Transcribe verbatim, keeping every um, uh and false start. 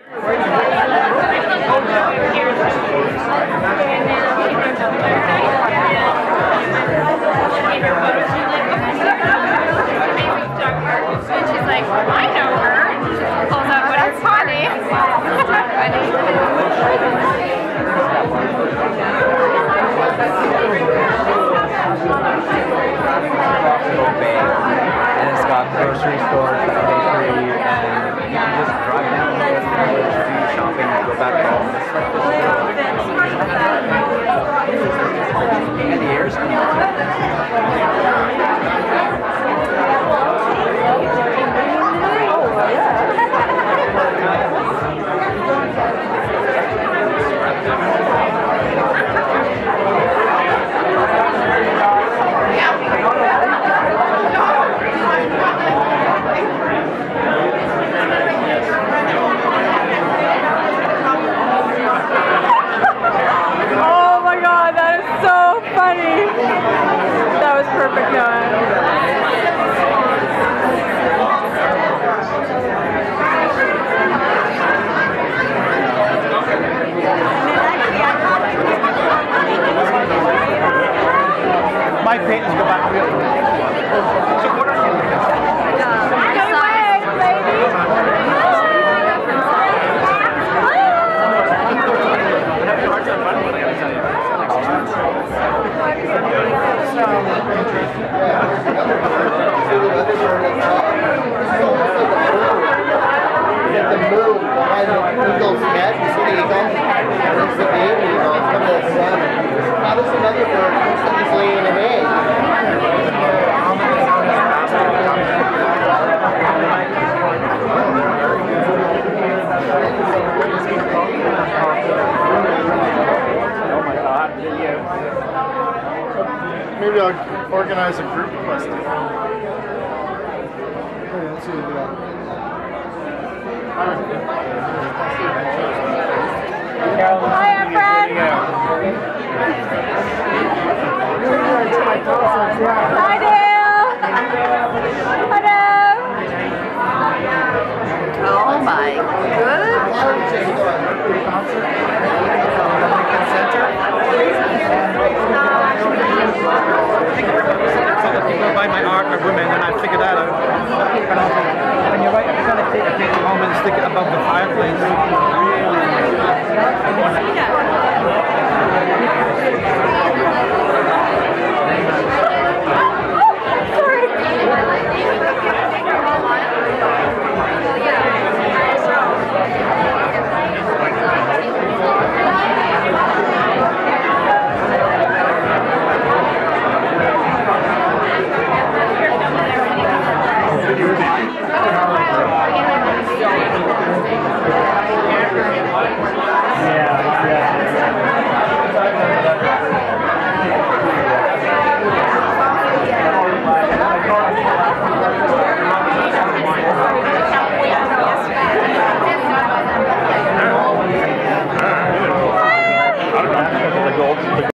she's like, I know her. And she pulls out, but it's funny. And it's got grocery stores, bakery, and you can just drive down the village, do your shopping, and go back home. And the air's clean. Oh my god, that is so funny. That was perfect, Noah. My paintings go back real quick. The moon has an eagle's head. You see the eagle? It's the baby eagle. It's coming to the sun. Now there's another bird that's laying an egg. Maybe I'll organize a group festival. Let's see what we got. Hi, our friend. Hi, Dale. Hello. Oh my goodness. You go buy my art of women and I figure that out. And you're right, I'm going to take a picture home and stick it above the fireplace.